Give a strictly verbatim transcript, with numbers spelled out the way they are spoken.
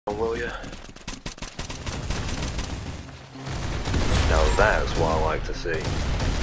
Will you? Now that's what I like to see.